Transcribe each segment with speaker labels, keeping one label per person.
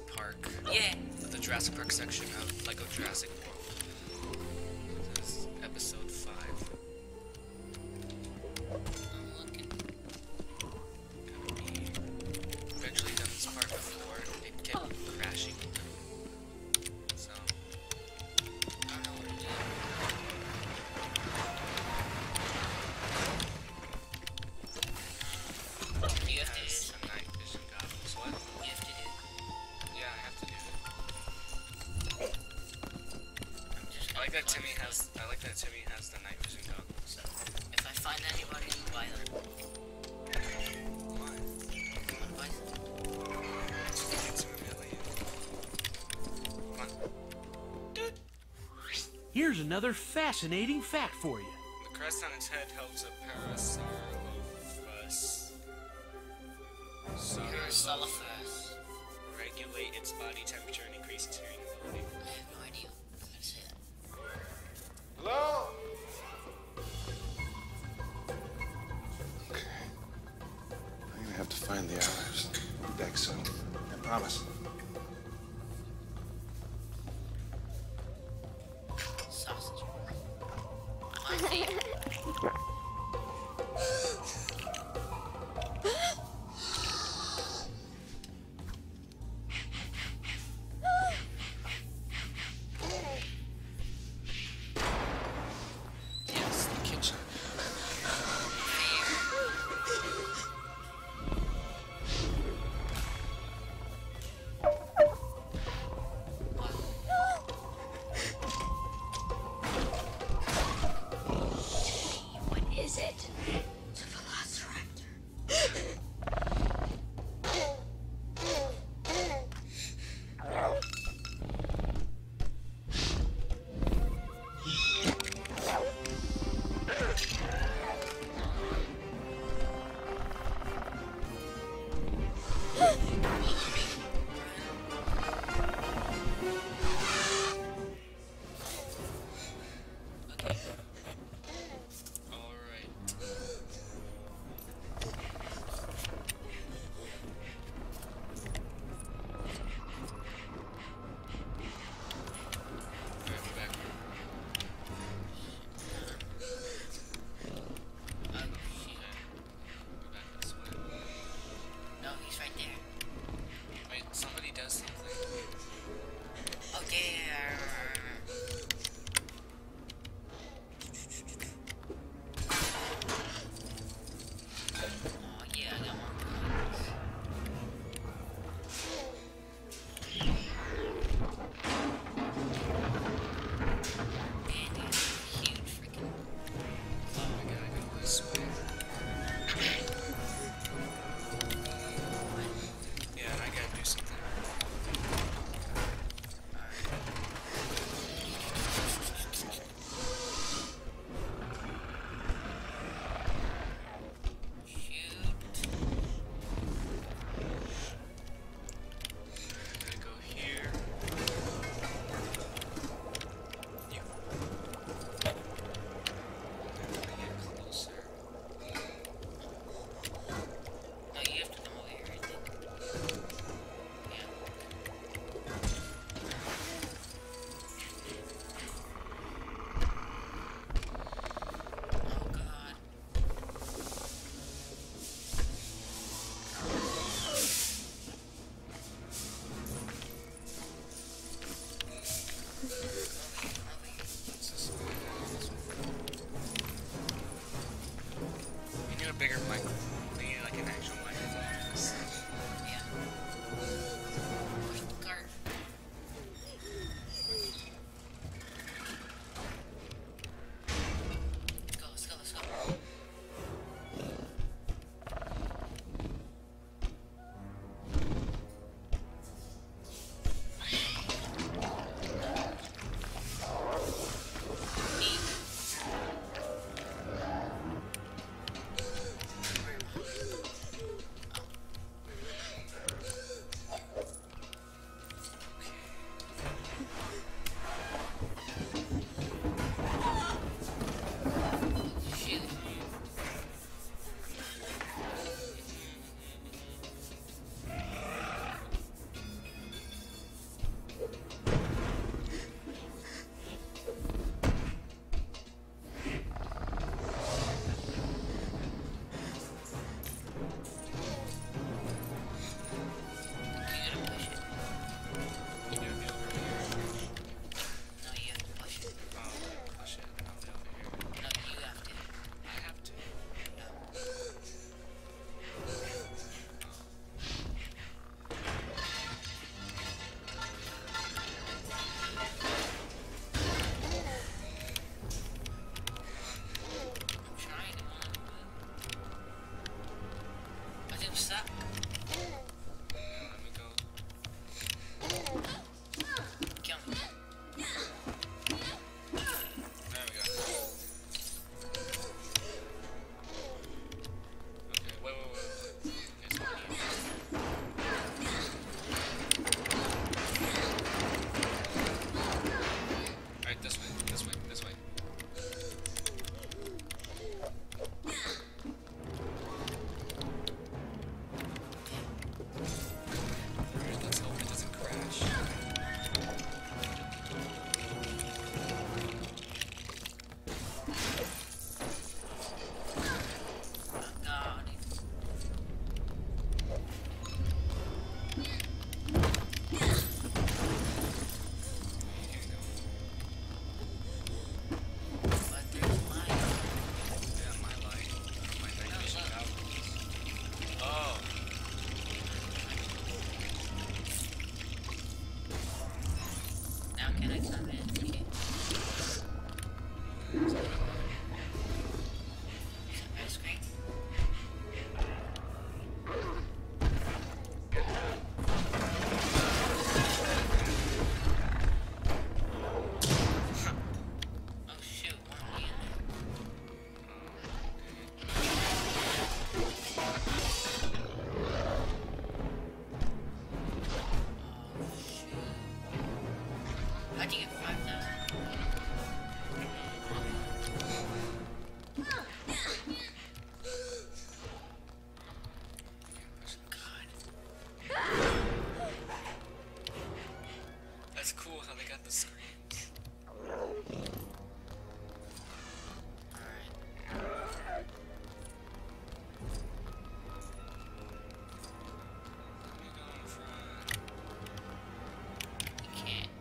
Speaker 1: Park.
Speaker 2: Yeah.
Speaker 1: The Jurassic Park section of Lego Jurassic World. This is episode 5.
Speaker 2: I'm looking.
Speaker 1: I've actually done this part before. It kept crashing. So
Speaker 2: I don't know what to do. You have to do
Speaker 1: has a night vision goggles. What?
Speaker 2: You have to do.
Speaker 1: Yeah, I have to do it.
Speaker 2: I'm just
Speaker 1: I like that
Speaker 2: gonna
Speaker 1: Timmy has the night vision goggles.
Speaker 2: If I find anybody, I'm gonna buy them.
Speaker 1: Why?
Speaker 2: I'm gonna buy them.
Speaker 1: It's humiliating. Come on.
Speaker 3: Here's another fascinating fact for you.
Speaker 1: The crest on its head helps a parasaurolophus.
Speaker 2: Parasaurolophus.
Speaker 1: Regulate its body temperature and increase its hearing ability.
Speaker 2: I have no idea. That's it.
Speaker 1: Hello?
Speaker 4: Okay. I'm gonna have to find the others. Deck soon. I promise.
Speaker 2: Sausage. How can I come in? Okay. That's great. Oh shoot, why am I in there? How'd you get 5,000?
Speaker 1: That's cool how they got the screens.
Speaker 2: You can't.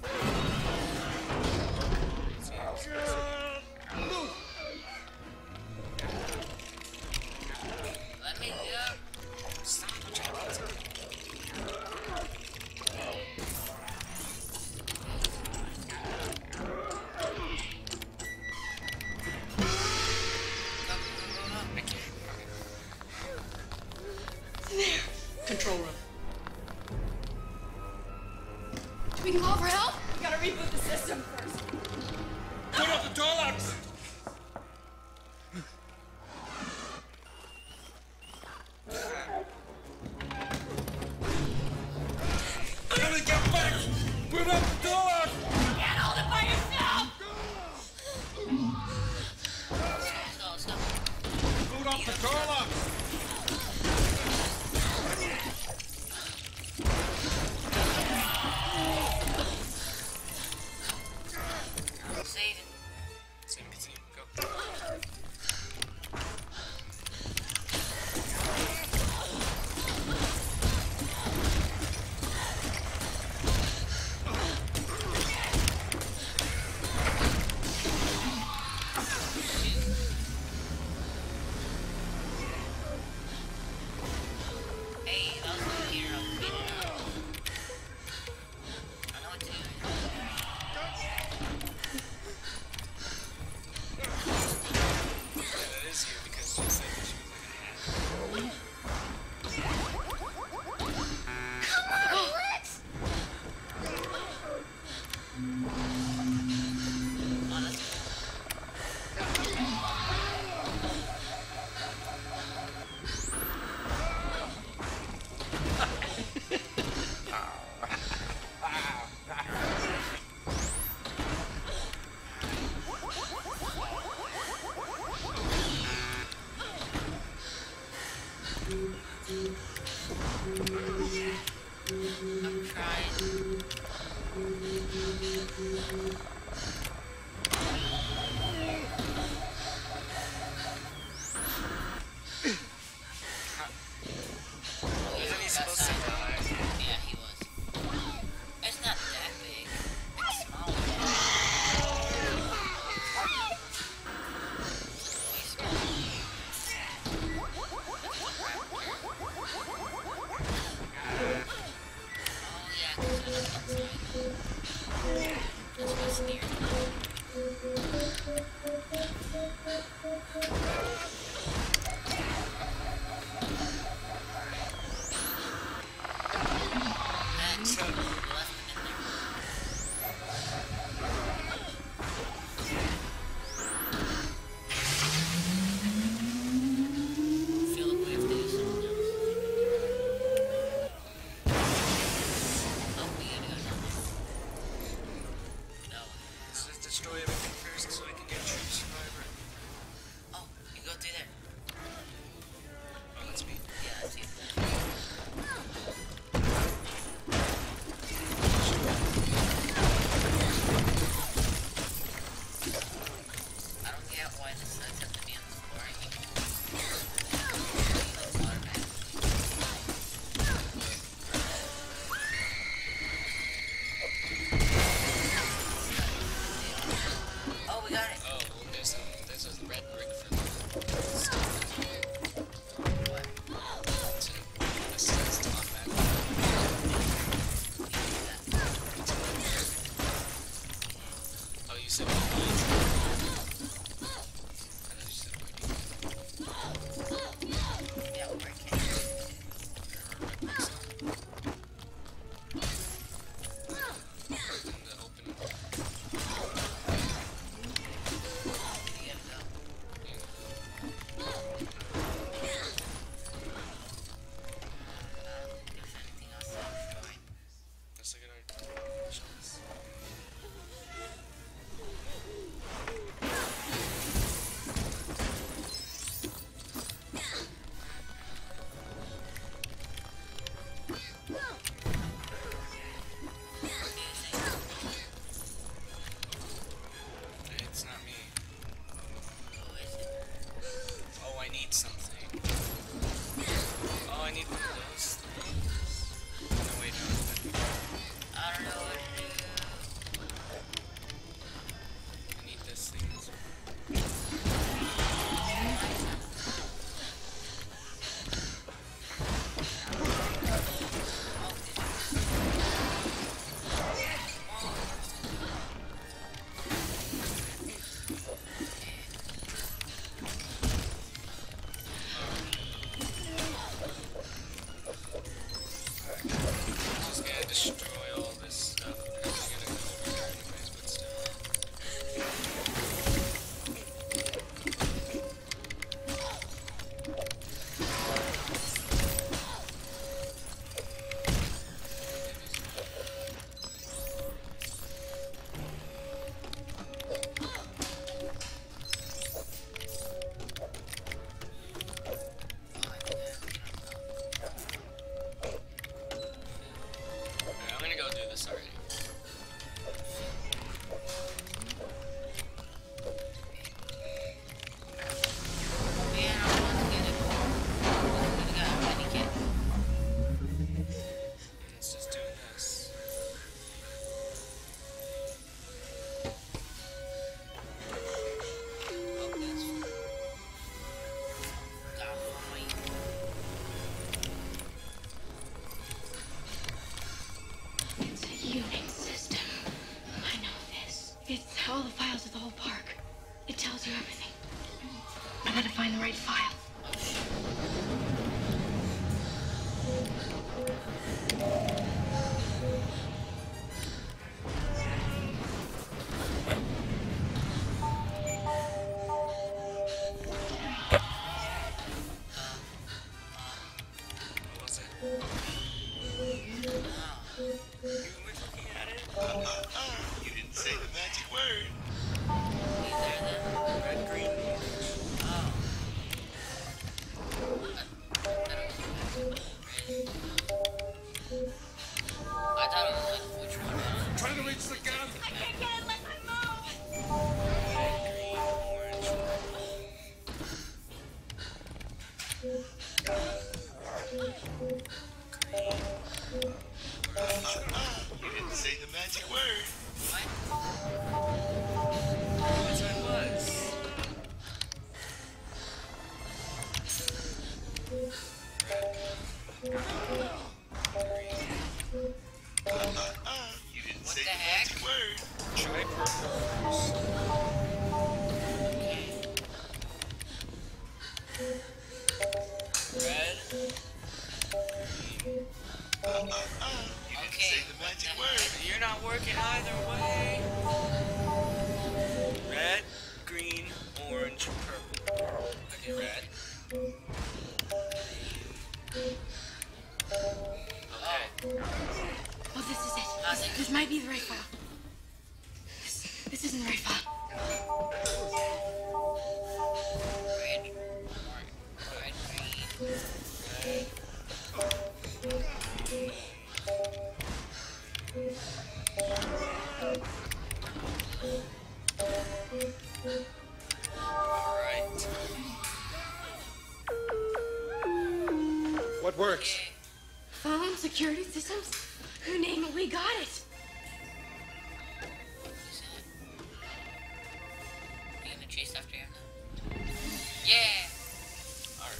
Speaker 2: Let me go.
Speaker 1: Stop, don't try to kill somebody. I can't.
Speaker 5: Control room.
Speaker 6: Do we call for help? We gotta reboot the system first.
Speaker 3: Put up the door locks! Gotta get back! Put up the door locks!
Speaker 6: Can't hold it by yourself!
Speaker 2: Let's go.
Speaker 3: Put up the door locks!
Speaker 2: Save it.
Speaker 1: Same, go.
Speaker 2: Hey, that was a hero. I know what to do.
Speaker 1: Yeah, that is you because she said that she was like a hat.
Speaker 2: Oh, that's I'm trying.
Speaker 1: Isn't he supposed to die?
Speaker 2: Yeah, he was. It's not that big. It's smaller. It's way Oh yeah, 'cause they're inside. That's what's near. And left them in there. Feel like we have to do something else. Oh, we gotta go down there. No.
Speaker 1: Let's just destroy everything first so I can get True Survivor.
Speaker 2: Oh, you go through there.
Speaker 1: said we need. I know you said we need.
Speaker 2: Yeah, we're working.
Speaker 6: All the files of the whole park. It tells you everything. I gotta find the right file.
Speaker 1: What was it?
Speaker 7: You didn't say the magic word.
Speaker 1: Red, green,
Speaker 2: Oh. I thought it was like which one?
Speaker 4: Trying to reach the gun.
Speaker 6: I can't get it unless I move.
Speaker 1: green, orange.
Speaker 7: You didn't say the magic word.
Speaker 1: That's what it was.
Speaker 7: You didn't
Speaker 2: What
Speaker 7: say
Speaker 2: the
Speaker 7: the
Speaker 2: heck?
Speaker 7: magic word.
Speaker 1: Try purple first. Red.
Speaker 7: You didn't say the magic word.
Speaker 1: You're not working either way. Red, green, orange, purple. Okay, red. Okay.
Speaker 6: Oh, this is it.
Speaker 2: Nothing.
Speaker 6: This might be the right file. This isn't the right file.
Speaker 2: Red, orange, red, green.
Speaker 1: Alright.
Speaker 4: What works?
Speaker 6: Phone, security systems? You name it, we got it.
Speaker 2: Is it? Are you gonna chase after him now? Yeah!
Speaker 1: Alright.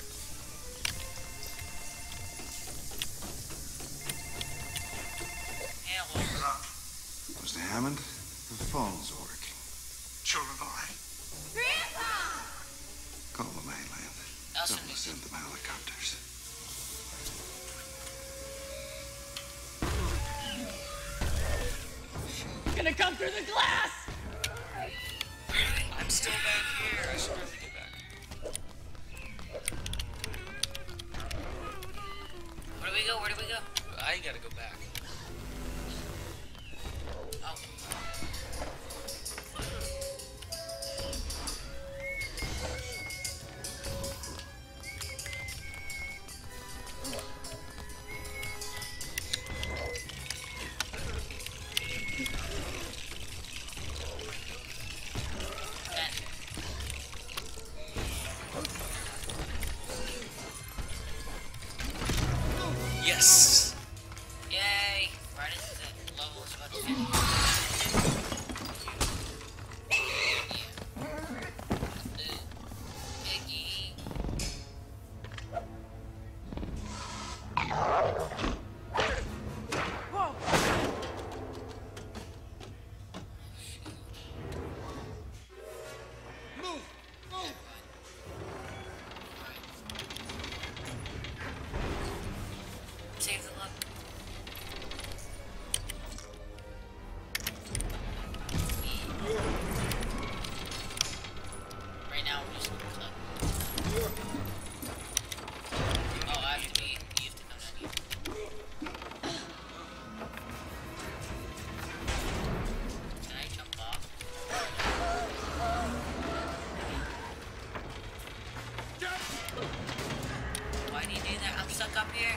Speaker 2: Hello.
Speaker 4: Mr. Hammond, the phone's working.
Speaker 7: children all right?
Speaker 4: Call the mainland.
Speaker 2: Also,
Speaker 4: Someone send them helicopters.
Speaker 5: Gonna come through the glass!
Speaker 1: I'm still back here. I should probably get back.
Speaker 2: where do we go? Where do we go?
Speaker 1: I gotta go back.
Speaker 2: Oh.
Speaker 1: Yes!
Speaker 2: Yay! Right into the level is about to finish. Iggy. Save the luck. Right now we're just gonna click. Oh, I have to be. You have to come down here. Can I jump off? Why do you do that? I'm stuck up here.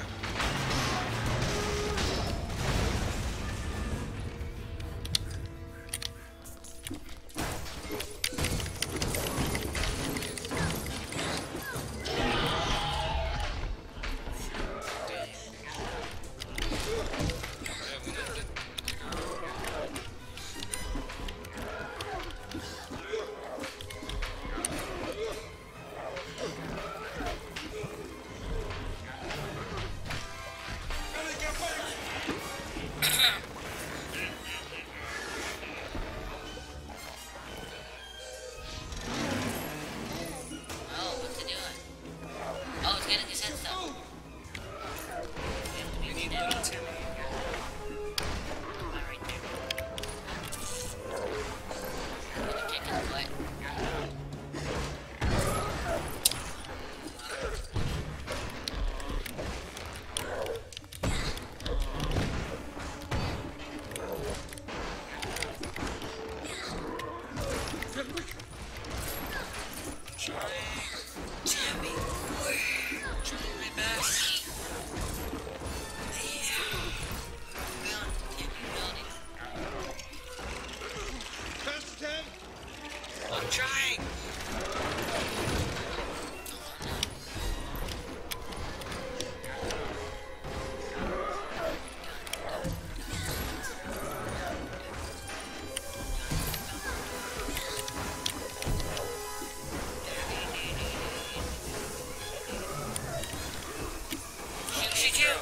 Speaker 2: Oh, what's it doing? Oh, it's getting his head stuff. We have to be
Speaker 1: We need
Speaker 2: steady.
Speaker 1: little Timmy.
Speaker 2: Right there. I'm gonna kick his butt.
Speaker 1: Timmy. Trying my best.
Speaker 7: Pastor Ted?
Speaker 1: I'm trying.
Speaker 2: Shoot you!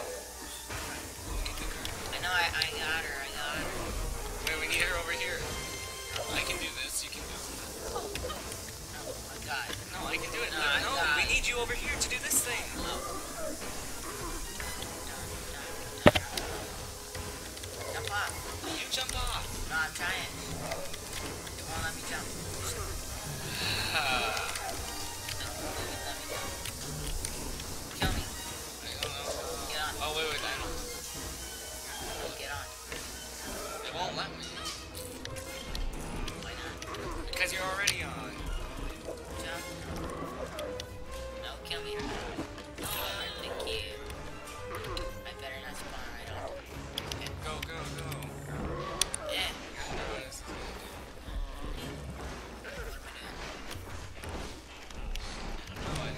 Speaker 2: I know, I got her,
Speaker 1: Wait, we need her over here. I can do this. You can do this.
Speaker 2: Oh my god.
Speaker 1: No, I can do it.
Speaker 2: No,
Speaker 1: No,
Speaker 2: I
Speaker 1: no,
Speaker 2: got
Speaker 1: we
Speaker 2: it.
Speaker 1: need you over here to do this thing.
Speaker 2: Jump off.
Speaker 1: You jump off.
Speaker 2: No, I'm trying. It won't let me jump. No, it won't let me jump. Kill me.
Speaker 1: I don't know.
Speaker 2: Get on.
Speaker 1: Oh, wait, I don't.
Speaker 2: Get on.
Speaker 1: It won't let me.
Speaker 2: Why not?
Speaker 1: Because you're already on.
Speaker 2: Jump. No, kill me. Thank you. I better not spawn right on. Okay.
Speaker 1: Go, go, go.
Speaker 2: Yeah.
Speaker 1: No, this is good. No, I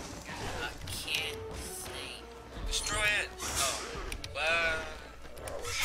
Speaker 2: I can't see.
Speaker 1: destroy it. Oh. Well.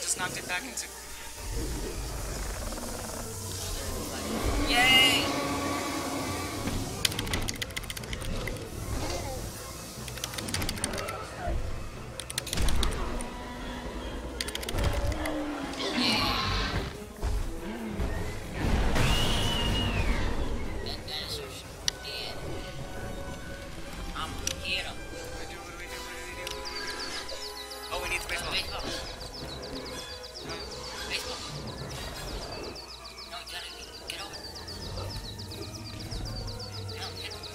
Speaker 1: just knocked it back into...
Speaker 2: Yay!
Speaker 1: Oh, we need the baseball.
Speaker 2: Baseball. No, you gotta get over. No, get over.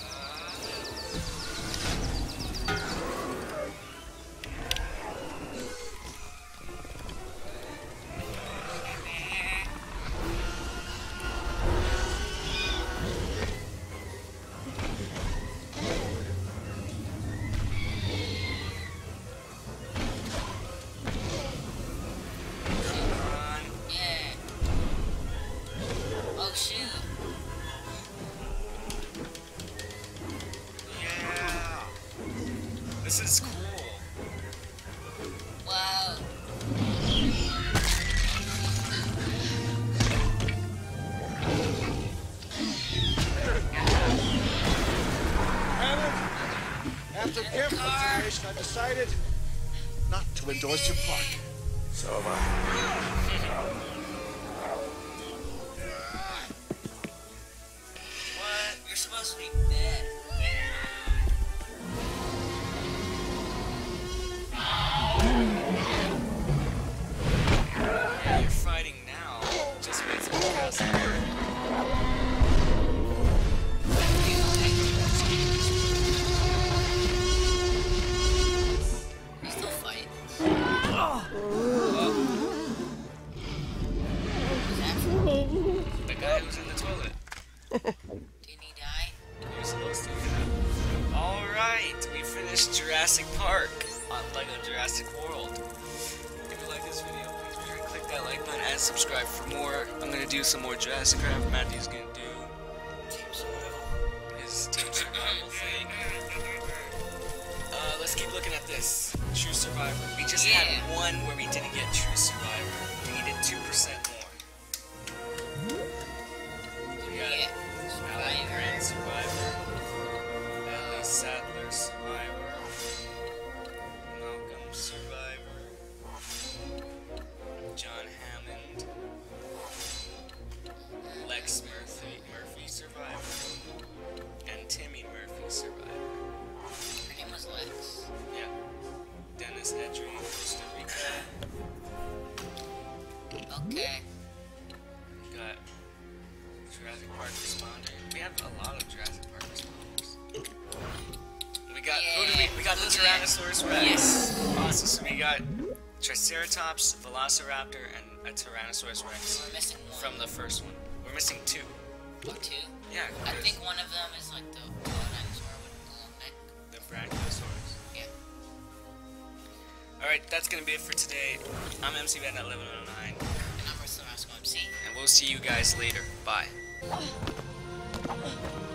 Speaker 2: Oh shoot.
Speaker 1: Yeah. This is cool.
Speaker 2: Wow.
Speaker 7: After careful consideration, I've decided not to endorse your park.
Speaker 4: So have I.
Speaker 2: What? You're supposed to be dead.
Speaker 1: Yeah, you're fighting now. Just wait till the castle.
Speaker 2: You still fight.
Speaker 1: The guy who's in the toilet.
Speaker 2: Didn't he die?
Speaker 1: You're supposed to, yeah. Alright, we finished Jurassic Park on LEGO Jurassic World. If you like this video, please be sure to click that like button and subscribe for more. I'm gonna do some more Jurassic Craft. Matthew's gonna do his team survival thing. Let's keep looking at this. True Survivor. We just had one where we didn't get True Survivor. We needed 2% more. We got Alan Grant Survivor. Ellie Sadler Survivor. Malcolm Survivor. John Hammond. Lex Murphy Survivor. And Timmy Murphy Survivor.
Speaker 2: Her name was Lex.
Speaker 1: Yeah. Dennis Edry, Costa Rica.
Speaker 2: Okay.
Speaker 1: Got Jurassic Park responder. We have a lot of Jurassic Park responders. We got we got the Tyrannosaurus Rex.
Speaker 2: Yes.
Speaker 1: Awesome. So we got Triceratops, Velociraptor, and a Tyrannosaurus Rex
Speaker 2: We're missing one.
Speaker 1: from the first one. We're missing 2.
Speaker 2: Or two.
Speaker 1: Yeah.
Speaker 2: I
Speaker 1: there's
Speaker 2: think one of them is like the dinosaur with the long neck.
Speaker 1: the Brachiosaurus.
Speaker 2: Yeah.
Speaker 1: Alright, that's gonna be it for today. I'm MC Van at 1109.
Speaker 2: And I'm Russell Rascal MC.
Speaker 1: And we'll see you guys later. Bye.